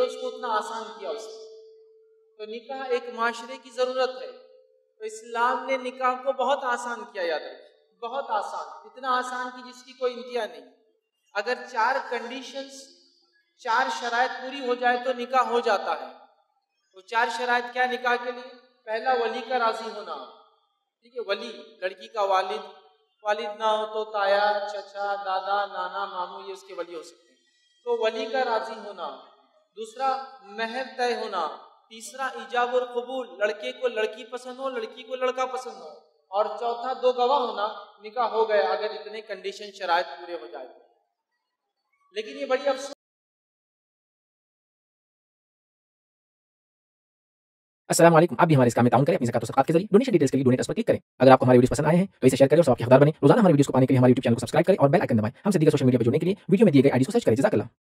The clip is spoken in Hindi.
उसको उतना आसान किया उसने। तो निकाह एक माशरे की ज़रूरत है, तो इस्लाम ने निकाह को बहुत आसान किया, याद रखिए, बहुत आसान, इतना आसान कि जिसकी कोई इंतहा नहीं। अगर 4 कंडीशंस, 4 शराइत पूरी हो जाए तो निकाह हो जाता है। तो 4 शराइत क्या निकाह के लिए? पहला, वली का राजी होना, ठीक है, वली लड़की का वालिद ना हो तो ताया, चचा, दादा, नाना, मामू ये उसके वली हो सकते हैं, तो वली का राजी होना। दूसरा, महर तय होना। तीसरा, ईजाब और कबूल, लड़के को लड़की पसंद हो, लड़की को लड़का पसंद हो। और चौथा, 2 गवाह होना, निकाह हो गया अगर इतने कंडीशन शराइत पूरे हो जाए। लेकिन ये बड़ी अफसोस, अस्सलाम वालेकुम। आप भी हमारे इस काम में ताउन करें अपनी ज़कात और सदक़ात के जरिए। डोनेशन डिटेल्स के लिए डोनेट पर क्लिक करें। अगर आपको हमारे वीडियोस पसंद आए हैं तो इसे शेयर करें और सबके हकदार बने। रोजाना हमारे वीडियोस को पाने के लिए हमारे यूट्यूब चैनल को सब्सक्राइब करें और बेल आइकन दबाएं। हम सिद्दीक़ सोशल मीडिया पर जुड़ने के लिए वीडियो में दिए गए आईडी को सर्च करें। जज़ाकल्लाह।